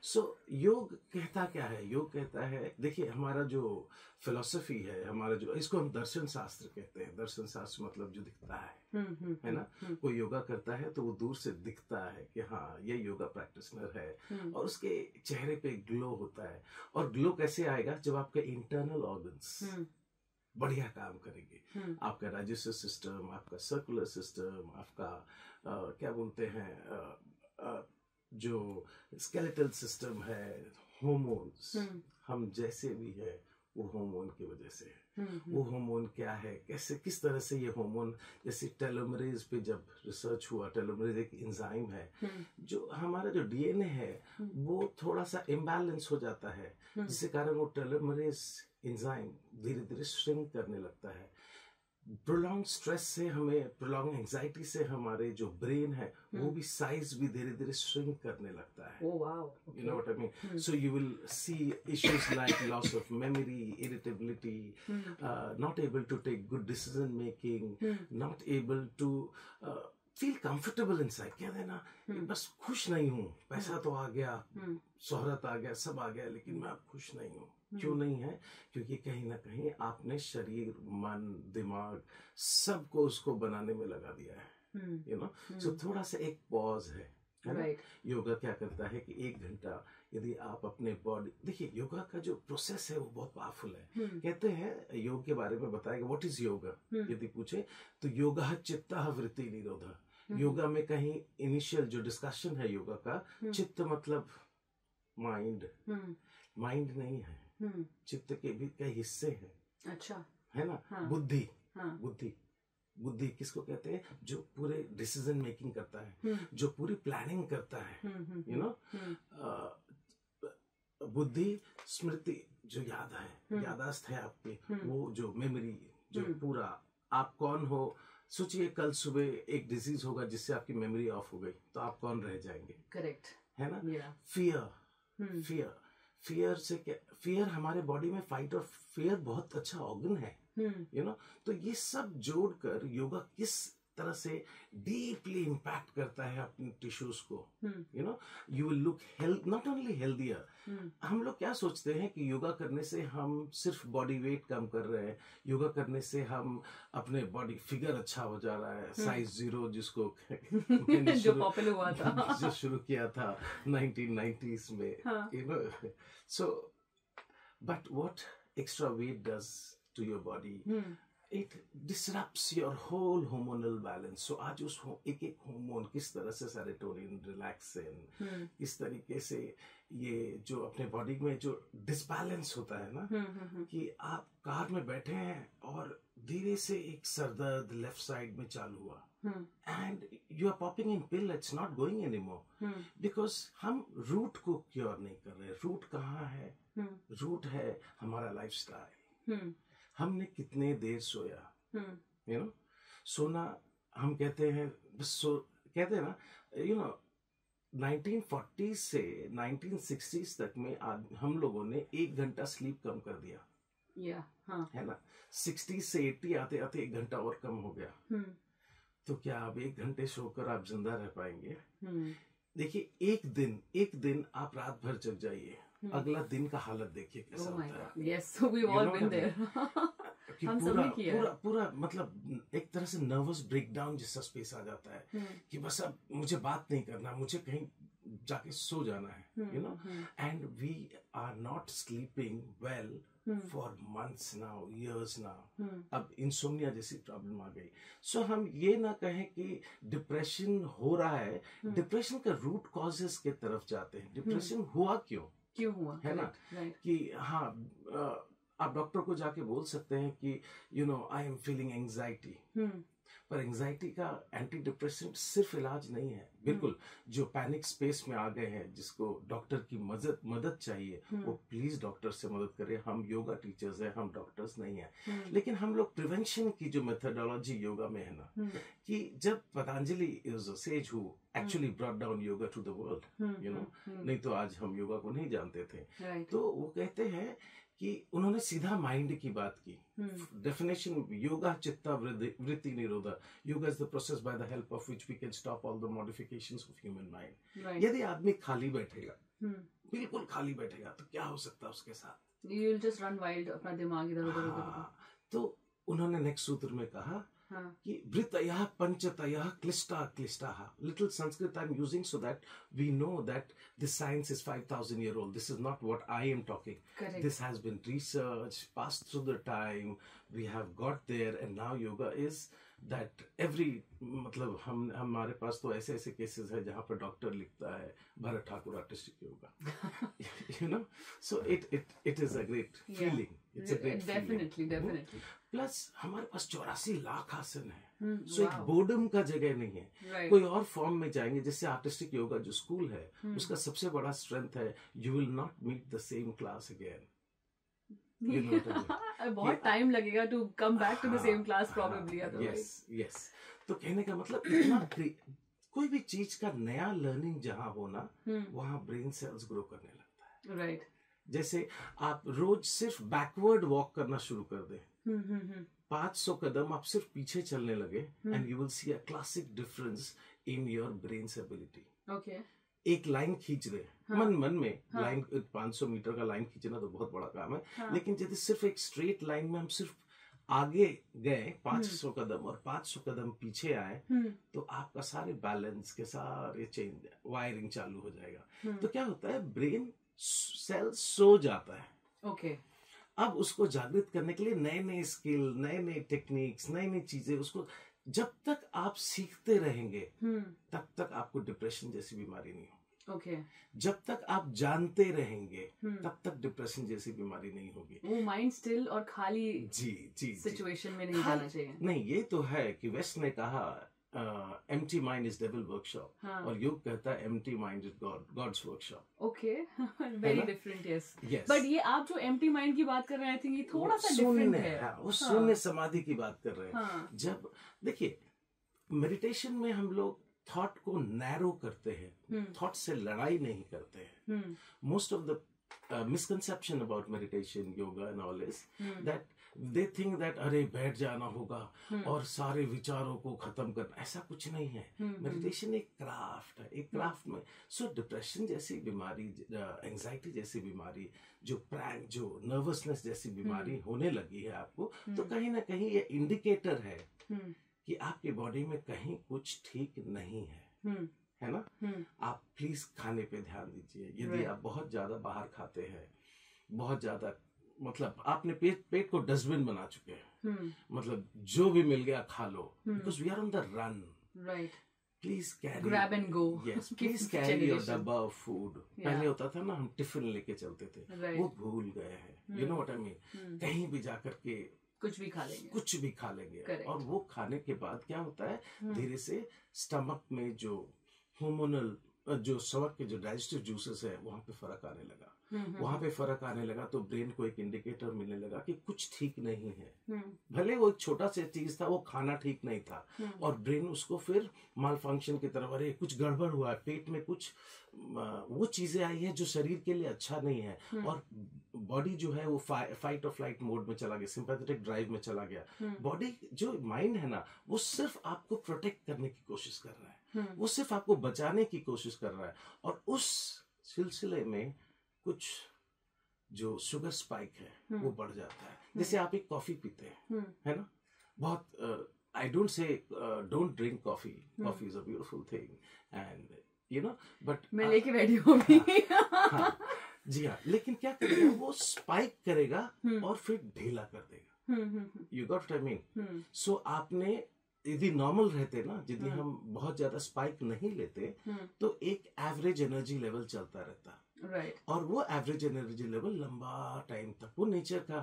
सो योग कहता क्या है? योग कहता है, देखिए हमारा जो फिलोसफी है, हमारा जो, इसको हम दर्शन शास्त्र कहते हैं। दर्शन शास्त्र मतलब जो दिखता है ना। कोई योगा करता है तो वो दूर से दिखता है कि हाँ ये योगा प्रैक्टिशनर है, और उसके चेहरे पे ग्लो होता है। और ग्लो कैसे आएगा? जब आपके इंटरनल ऑर्गन्स बढ़िया काम करेंगे। आपका डाइजेस्टिव सिस्टम, आपका सर्कुलर सिस्टम, आपका क्या बोलते हैं, जो स्केलेटल सिस्टम है, हार्मोन्स, हम जैसे भी है वो हार्मोन की वजह से है। वो हार्मोन क्या है, कैसे, किस तरह से ये हार्मोन, जैसे टेलोमरेज पे जब रिसर्च हुआ, टेलोमरेज एक एंजाइम है, जो हमारा जो डीएनए है वो थोड़ा सा इम्बैलेंस हो जाता है, जिसके कारण वो टेलोमरेज एंजाइम धीरे धीरे श्रिंक करने लगता है। प्रोलॉन्ग स्ट्रेस से हमें, प्रोलॉन्ग एंजाइटी से हमारे जो ब्रेन है वो भी साइज भी धीरे धीरे श्रिंक करने लगता है। Oh wow. You know what I mean? So you will see issues like loss of memory, irritability, not able to take good decision making, not able to feel comfortable inside. कहते हैं ना, बस खुश नहीं हूँ, पैसा तो आ गया, शोहरत आ गया, सब आ गया, लेकिन मैं अब खुश नहीं हूँ। क्यों नहीं है? क्योंकि कहीं ना कहीं आपने शरीर, मन, दिमाग सबको उसको बनाने में लगा दिया है। यू नो, सो थोड़ा सा एक पॉज है ना। योगा क्या करता है कि 1 घंटा यदि आप अपने बॉडी, देखिए योगा का जो प्रोसेस है वो बहुत पावरफुल है। कहते हैं योग के बारे में बताएगा, व्हाट इज योगा यदि पूछे तो योगा चित्तः वृत्ति निरोधा। योगा में कहीं इनिशियल जो डिस्कशन है योगा का, चित्त मतलब माइंड, माइंड नहीं है, चित्त के भी कई हिस्से हैं। अच्छा, है ना। बुद्धि, बुद्धि, बुद्धि किसको कहते हैं? जो पूरे डिसीजन मेकिंग करता है, जो पूरी प्लानिंग करता है। यू नो, बुद्धि, स्मृति जो याद है, यादाश्त है आपकी, वो जो मेमोरी, जो पूरा आप कौन हो। सोचिए कल सुबह एक डिजीज होगा जिससे आपकी मेमोरी ऑफ हो गई, तो आप कौन रह जाएंगे? करेक्ट, है ना। फियर, फियर, फियर से क्या, फियर हमारे बॉडी में, फाइट और फियर बहुत अच्छा ऑर्गन है। यू नो, तो ये सब जोड़कर योगा किस तरह से डीपली इम्पैक्ट करता है अपने टिश्यूज को। You know, you will look health, not only healthier. हम लोग क्या सोचते हैं कि योगा करने से हम सिर्फ बॉडी वेट कम कर रहे हैं, योगा करने से हम अपने बॉडी फिगर अच्छा हो जा रहा है, साइज 0 जिसको मैंने जो पॉपुलर हुआ था, जो शुरू किया था 1990s में। You know, so but what extra weight does to your body, it disrupts your whole hormonal balance. So आज उस एक एक हार्मोन किस तरह से, सेरोटोनिन, रिलैक्सिन, किस तरीके से ये जो अपने बॉडी में जो डिसबैलेंस होता है ना, कि आप कार में बैठे हैं और धीरे से एक सरदर्द लेफ्ट साइड में चालू हुआ, and you are popping in pill, it's not going anymore, because हम रूट को क्योर नहीं कर रहे। रूट कहाँ है? रूट है हमारा लाइफस्टाइल। हमने कितने देर सोया, यू नो, सोना हम कहते हैं बस कहते हैं ना, यू नो, 1940 से 1960s तक में हम लोगों ने 1 घंटा स्लीप कम कर दिया, है ना। 60 से 80 आते आते 1 घंटा और कम हो गया। तो क्या आप 1 घंटे सोकर आप जिंदा रह पाएंगे? देखिए, एक दिन आप रात भर जग जाइए, अगला दिन का हालत देखिए कैसा होता है। Yes, so we've all been there. कि पूरा मतलब एक तरह से नर्वस ब्रेकडाउन जैसा स्पेस आ जाता है कि बस अब मुझे बात नहीं करना, मुझे कहीं जाके सो जाना है, you know, and we are not sleeping well for months now, years now. अब इंसोम्निया जैसी प्रॉब्लम आ गई। सो हम ये ना कहें कि डिप्रेशन हो रहा है, डिप्रेशन का रूट कॉजेस के तरफ जाते हैं। डिप्रेशन हुआ क्यों हुआ, है ना, कि हाँ, आप डॉक्टर को जाके बोल सकते हैं कि you know I am feeling anxiety, पर एंजाइटी का एंटी डिप्रेसेंट सिर्फ इलाज नहीं है। बिल्कुल, जो पैनिक स्पेस में आ गए हैं, जिसको डॉक्टर की मदद चाहिए, वो प्लीज डॉक्टर से मदद करें। हम योगा टीचर्स हैं, हम डॉक्टर्स नहीं हैं, लेकिन हम लोग प्रिवेंशन की जो मेथोडोलॉजी योगा में है ना, कि जब Patanjali is a sage who actually brought down yoga to the world, you know, नहीं तो आज हम योगा को नहीं जानते थे। तो वो कहते हैं कि उन्होंने सीधा माइंड की बात की। डेफिनेशन, योगा चित्ता वृत्ति निरोधा। Yoga is the process by the help of which we can stop all the modifications of human mind. यदि आदमी खाली बैठेगा, बिल्कुल खाली बैठेगा तो क्या हो सकता है उसके साथ? You'll just run wild, अपना दिमाग इधर उधर उधर हाँ, तो उन्होंने नेक्स्ट सूत्र में कहा हाँ कि वृतयः पंचतयः क्लिष्टा क्लिष्टाः. Little Sanskrit I'm using so that we know that this science is 5,000 year old. This is not what I am talking. Correct. This has been researched, passed through the time. We have got there, and now yoga is that every मतलब हमारे पास तो ऐसे ऐसे cases है जहाँ पर doctor लिखता है Bharat Thakur artistic yoga. You know, so it is a great feeling. It's a great definitely feeling. definitely. Plus हमारे पास 84 लाख आसन है. wow. एक बोर्डम का जगह नहीं है. Right. कोई और फॉर्म में जाएंगे, जैसे आर्टिस्टिक योगा जो स्कूल है उसका सबसे बड़ा स्ट्रेंथ है you will not meet the same class again. बहुत टाइम लगेगा to come back to the same class probably. Yes. तो कहने का मतलब इतना कोई भी चीज का नया लर्निंग जहाँ हो ना वहाँ ब्रेन सेल्स ग्रो करने लगता है. राइट. जैसे आप रोज सिर्फ बैकवर्ड वॉक करना शुरू कर दें, 500 कदम आप सिर्फ पीछे चलने लगे and you will see a classic difference in your brain's ability. Okay. एक लाइन खींच रहे मन में लाइन 500 मीटर का लाइन खींचना तो बहुत बड़ा काम है. लेकिन यदि सिर्फ एक स्ट्रेट लाइन में हम सिर्फ आगे गए 500 कदम और 500 कदम पीछे आए तो आपका सारे बैलेंस के सारे चेंज वायरिंग चालू हो जाएगा. तो क्या होता है ब्रेन सेल सो जाता है. ओके. अब उसको जागृत करने के लिए नए नए स्किल, नए नए टेक्निक्स, नई नई चीजें उसको जब तक आप सीखते रहेंगे तब तक आपको डिप्रेशन जैसी बीमारी नहीं होगी. ओके. जब तक आप जानते रहेंगे तब तक डिप्रेशन जैसी बीमारी नहीं होगी. वो माइंड स्टिल और खाली जी सिचुएशन में नहीं जाना चाहिए. नहीं, ये तो है कि वेस्ट ने कहा empty mind is devil workshop और योग कहता है empty mind is god's workshop. Okay. Very different. Yes. Yes. But ये आप जो एम्प्टी माइंड की बात कर रहे हैं आई थिंक ये थोड़ा सा डिफरेंट है. वो शून्य समाधि की बात कर रहे हैं. जब देखिए मेडिटेशन में हम लोग थॉट को नैरो करते हैं, थॉट से लड़ाई नहीं करते हैं. Most of the misconception about meditation yoga and all is that they think that अरे बैठ जाना होगा और सारे विचारों को खत्म करना. ऐसा कुछ नहीं है. मेडिटेशन एक क्राफ्ट है. एक क्राफ्ट में डिप्रेशन जैसी बीमारी, एंजाइटी जैसी बीमारी, जो नर्वसनेस जैसी बीमारी होने लगी है आपको, तो कहीं ना कहीं ये इंडिकेटर है कि आपकी बॉडी में कहीं कुछ ठीक नहीं है ना. आप प्लीज खाने पे ध्यान दीजिए. यदि आप बहुत ज्यादा बाहर खाते हैं, बहुत ज्यादा मतलब आपने पेट को डस्टबिन बना चुके हैं, मतलब जो भी मिल गया खा लो, because we are on the run. Right. Please carry, grab and go. Yes, please carry your dabba of food. पहले होता था ना हम टिफिन लेके चलते थे, वो भूल गए हैं. You know what I mean. कहीं भी जाकर के कुछ भी खा लेंगे. Correct. और वो खाने के बाद क्या होता है, धीरे से स्टमक में जो हार्मोनल जो स्टमक के जो डाइजेस्टिव जूसेस है वहां पे फर्क आने लगा. वहां पे फर्क आने लगा तो ब्रेन को एक इंडिकेटर मिलने लगा कि कुछ ठीक नहीं है. भले वो एक छोटा सा चीज था, वो खाना ठीक नहीं था, और ब्रेन उसको फिर माल फंक्शन की तरफ, अरे कुछ गड़बड़ हुआ है, पेट में कुछ वो चीजें आई है जो शरीर के लिए अच्छा नहीं है, और बॉडी जो है वो फाइट और फ्लाइट मोड में चला गया, सिंपैथेटिक ड्राइव में चला गया. बॉडी जो माइंड है ना वो सिर्फ आपको प्रोटेक्ट करने की कोशिश कर रहा है, वो सिर्फ आपको बचाने की कोशिश कर रहा है, और उस सिलसिले में कुछ जो शुगर स्पाइक है वो बढ़ जाता है. जैसे आप एक कॉफी पीते हैं, है ना, बहुत I don't say don't drink coffee. Coffee is a beautiful thing and you know, but मैं लेके बैठी हूँ अभी. हाँ, जी हाँ. लेकिन क्या करेगा, वो स्पाइक करेगा और फिर ढीला कर देगा. You got what I mean. So आपने यदि नॉर्मल रहते ना, यदि हम बहुत ज्यादा स्पाइक नहीं लेते तो एक एवरेज एनर्जी लेवल चलता रहता. राइट. और वो एवरेज एनर्जी लेवल लंबा टाइम तक वो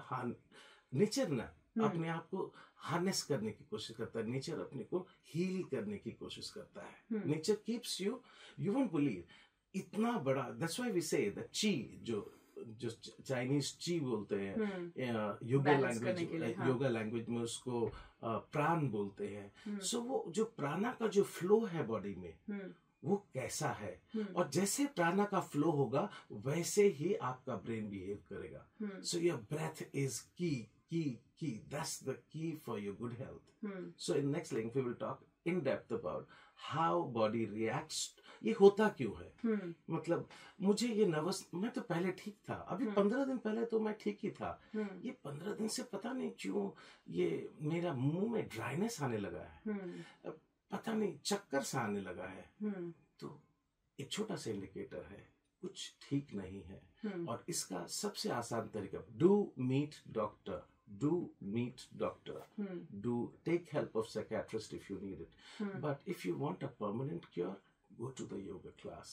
नेचर ना अपने आप को हार्नेस करने की कोशिश करता है. नेचर अपने को हील करने की कोशिश करता है. Nature keeps you won't believe इतना बड़ा. That's why we say the chi, जो चाइनीज ची बोलते हैं, योगा लैंग्वेज में उसको प्राण बोलते हैं. सो वो जो प्राणा का जो फ्लो है बॉडी में वो कैसा है, और जैसे प्राणा का फ्लो होगा वैसे ही आपका ब्रेन बिहेव करेगा. सो योर ब्रेथ इज की. That's the key for your good health. So in next link we will talk in depth about how body reacts. ये होता क्यों है? मतलब मुझे ये नर्वस, मैं तो पहले ठीक था, अभी 15 दिन पहले तो मैं ठीक ही था, ये 15 दिन से पता नहीं क्यों ये मेरा मुंह में ड्राइनेस आने लगा है, पता नहीं चक्कर सा आने लगा है। तो एक छोटा सा इंडिकेटर है कुछ ठीक नहीं है। और इसका सबसे आसान तरीका, do meet doctor, do meet doctor, do take help of psychiatrist if you need it, but if you want a permanent cure, go to the yoga class.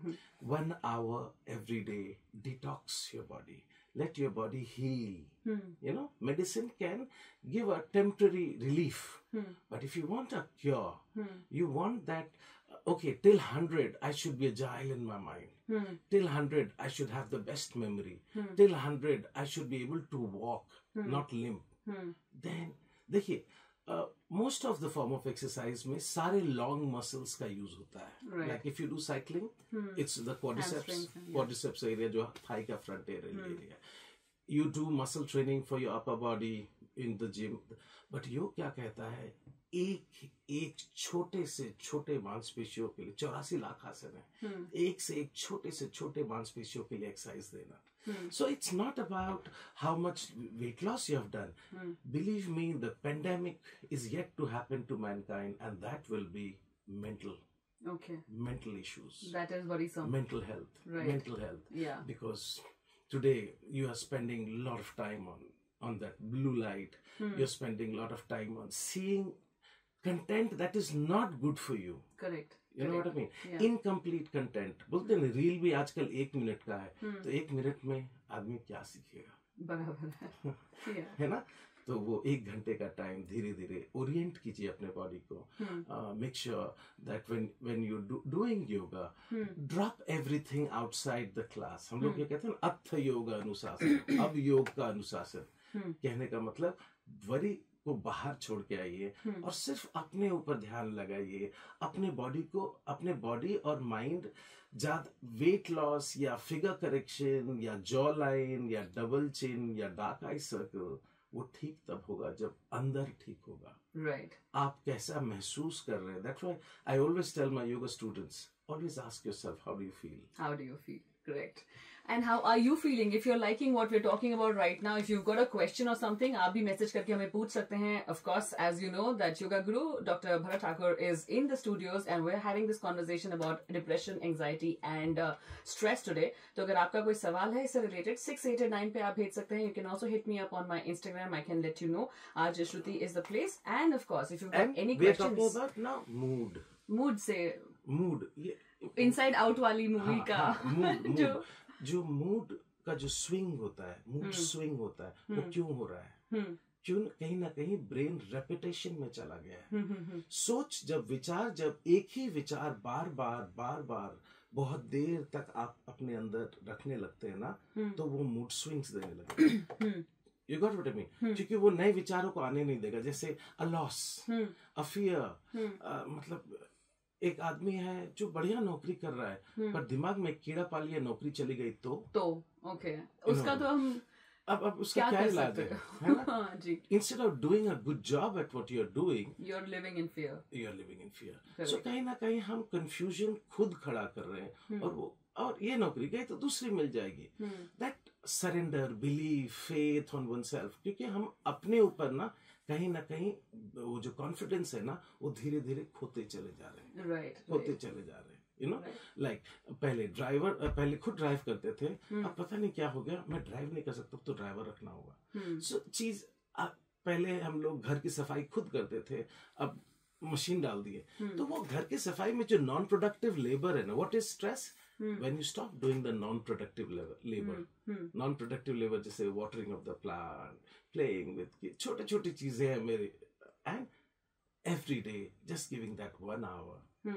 1 hour every day, detox your body, let your body heal. You know, medicine can give a temporary relief, but if you want a cure, you want that, okay, till 100 I should be agile in my mind, till 100 I should have the best memory, till 100 I should be able to walk, not limp. Then देखिए, most of the form of exercise में सारे long muscles का use होता है। Like if you do cycling, it's the quadriceps area, जो thigh का front area। You do muscle training for your upper body in the gym, but योग क्या कहता है, एक छोटे से छोटे मांसपेशियों के लिए 84 लाख आसन है, एक से एक छोटे से छोटे मांसपेशियों के लिए एक्सरसाइज देना। So it's not about how much weight loss you have done. Believe me, the pandemic is yet to happen to mankind, and that will be mental. Okay. Mental issues. That is worrisome. Mental health. Right. Mental health. Yeah. Because today you are spending a lot of time on that blue light. You're spending a lot of time on seeing content that is not good for you. Correct. You know what I mean? Yeah. Incomplete content. बोलते हैं reel भी आजकल 1 minute का है, तो 1 minute में आदमी क्या सीखेगा? बराबर है। है ना? तो वो 1 घंटे का टाइम धीरे धीरे ओरिएंट कीजिए अपने बॉडी को। Make sure that when you doing yoga, drop everything outside the class. हम लोग ये कहते हैं अथ योग अनुशासन, अब योग का अनुशासन। कहने का मतलब वरी को बाहर छोड़ के आइए और सिर्फ अपने ऊपर ध्यान लगाइए, अपने बॉडी और माइंड। ज्यादा वेट लॉस या फिगर करेक्शन या जॉ लाइन या डबल चिन या डार्क आई सर्कल, वो ठीक तब होगा जब अंदर ठीक होगा। राइट। आप कैसा महसूस कर रहे हैं? That's why I always tell my yoga students, always ask yourself, how do you feel? How do you feel? Correct. And how are you feeling? If you're liking what we're talking about right now, if you've got a question or something, आप भी message करके हमें पूछ सकते हैं. Of course, as you know, that Yoga Guru Dr. Bharat Thakur is in the studios, and we're having this conversation about depression, anxiety, and stress today. तो अगर आपका कोई सवाल है इससे related, 6889 पे आप भेज सकते हैं. You can also hit me up on my Instagram. I can let you know. आज Shruti is the place. And of course, if you've got any questions, we're talking about now mood. Mood से mood. Inside out वाली movie का जो mood का जो swing होता है, mood swing होता है, वो क्यों हो रहा है? क्यों? कहीं ना कहीं ब्रेन रेपिटेशन में चला गया है। सोच, जब एक ही विचार बार बार बहुत देर तक आप अपने अंदर रखने लगते हैं ना, तो वो मूड स्विंग्स देने लगते हैं। You got what I mean? क्योंकि वो नए विचारों को आने नहीं देगा। जैसे a loss, a fear, मतलब एक आदमी है जो बढ़िया नौकरी कर रहा है, पर दिमाग में कीड़ा पाल लिया, नौकरी चली गई तो ओके, उसका तो हम अब उसका क्या इलाज है ना? जी। Instead of doing a good job at what you're doing, you're living in fear. So कहीं ना कहीं हम confusion खुद खड़ा कर रहे हैं, और ये नौकरी गई तो दूसरी मिल जाएगी। That surrender, belief, faith on oneself, क्योंकि हम अपने ऊपर ना कहीं वो जो कॉन्फिडेंस है ना, वो धीरे धीरे खोते चले जा रहे हैं। खोते चले जा रहे हैं। यू नो, लाइक पहले खुद ड्राइव करते थे, अब पता नहीं क्या हो गया, मैं ड्राइव नहीं कर सकता, तो ड्राइवर रखना होगा। सो चीज, पहले हम लोग घर की सफाई खुद करते थे, अब मशीन डाल दिए, तो वो घर की सफाई में जो नॉन प्रोडक्टिव लेबर है ना, what is stress? When you stop doing the non-productive labor, non-productive labor, जैसे watering of the plant, playing with kids, छोटे चीजें हैं मेरे, and every day just giving that 1 hour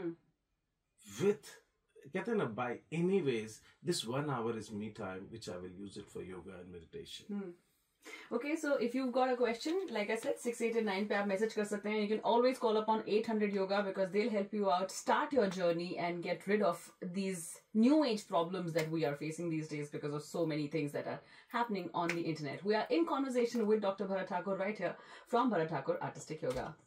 with, कहते हैं ना, by anyways, this 1 hour is me time, which I will use it for yoga and meditation. Okay, so if you've got a question, like I said, 6889 पे आप message कर सकते हैं. You can always call upon 800 Yoga, because they'll help you out, start your journey and get rid of these new age problems that we are facing these days because of so many things that are happening on the internet. We are in conversation with Dr. Bharat Thakur right here from Bharat Thakur Artistic Yoga.